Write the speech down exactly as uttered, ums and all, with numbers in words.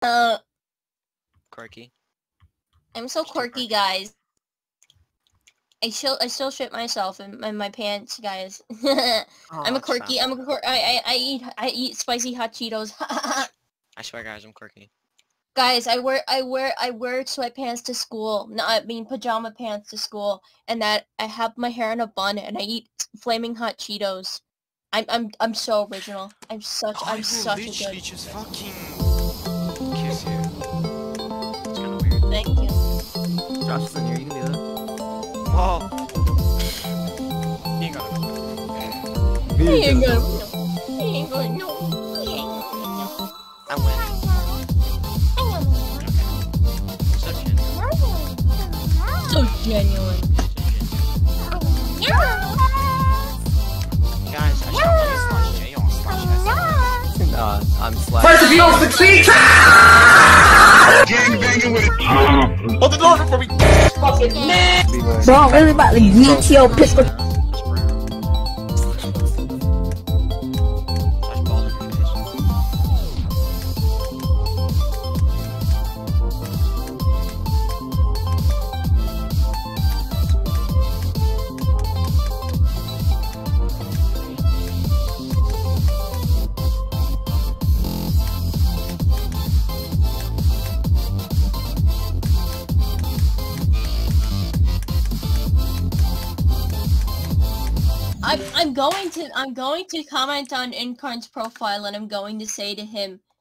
Uh, Quirky. I'm so quirky, guys. I still, I still shit myself in my, my pants, guys. Oh, I'm a quirky. I'm a quirky. I, I, I eat, I eat spicy hot Cheetos. I swear, guys, I'm quirky. Guys, I wear, I wear, I wear sweatpants to school. No, I mean pajama pants to school, and that I have my hair in a bun, and I eat flaming hot Cheetos. I'm, I'm, I'm so original. I'm such, I'm I such will a literally good. just fucking kiss you. It's kind of weird. Thank you. Josh is in here, you can do that. Well, he ain't got it. He ain't gonna know. He ain't gonna know. He ain't gonna know. I win. So genuine. So genuine. Guys, I should play slash J on slash S. Nah, I'm slash. First, if you don't succeed, gang banging with it. Hold the door for me. Fucking man. Bro, I'm really about to get your pistol. I'm, I'm going to I'm going to comment on Incarn's profile, and I'm going to say to him,